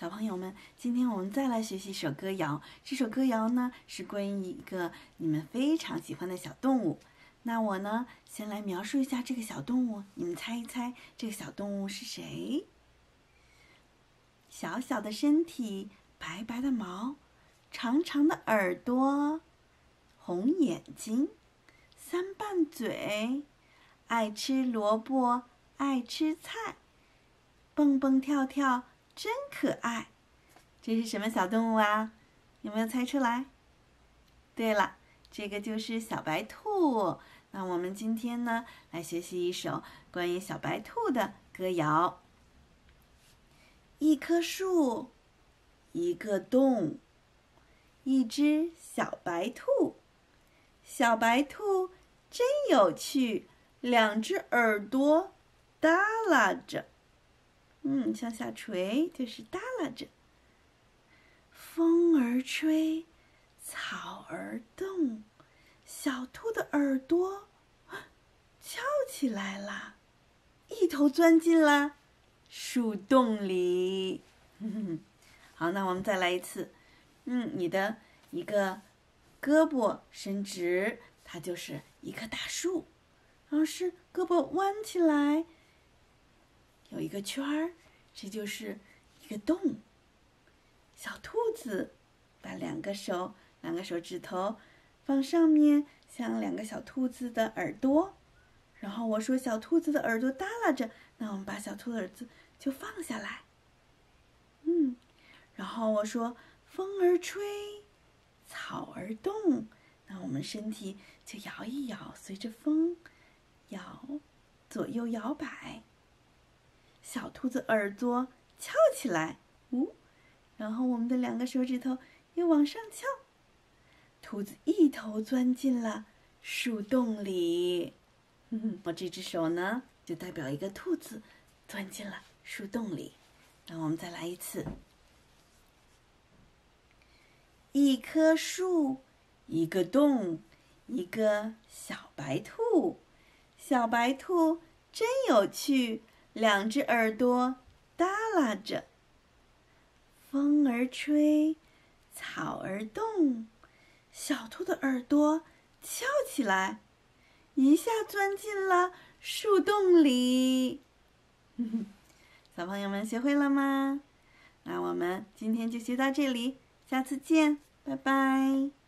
小朋友们，今天我们再来学习一首歌谣。这首歌谣呢是关于一个你们非常喜欢的小动物。那我呢先来描述一下这个小动物，你们猜一猜这个小动物是谁？小小的身体，白白的毛，长长的耳朵，红眼睛，三瓣嘴，爱吃萝卜，爱吃菜，蹦蹦跳跳，真可爱。这是什么小动物啊？有没有猜出来？对了，这个就是小白兔。那我们今天呢，来学习一首关于小白兔的歌谣。一棵树，一个洞，一只小白兔。小白兔真有趣，两只耳朵耷拉着。向下垂，就是耷拉着。风儿吹，草儿动，小兔的耳朵翘起来了，一头钻进了树洞里。好，那我们再来一次。你的一个胳膊伸直，它就是一棵大树。然后是胳膊弯起来，有一个圈儿，这就是一个洞。小兔子把两个手指头放上面，像两个小兔子的耳朵。然后我说小兔子的耳朵耷拉着，那我们把小兔子耳朵就放下来。然后我说风儿吹，草儿动，那我们身体就摇一摇，随着风左右摇摆。小兔子耳朵翘起来，然后我们的两个手指头又往上翘，兔子一头钻进了树洞里。我这只手呢，就代表一个兔子钻进了树洞里。那我们再来一次。一棵树，一个洞，一个小白兔。小白兔真有趣，两只耳朵耷拉着。风儿吹，草儿动，小兔的耳朵翘起来，一下钻进了树洞里。小朋友们学会了吗？那我们今天就学到这里，下次见，拜拜。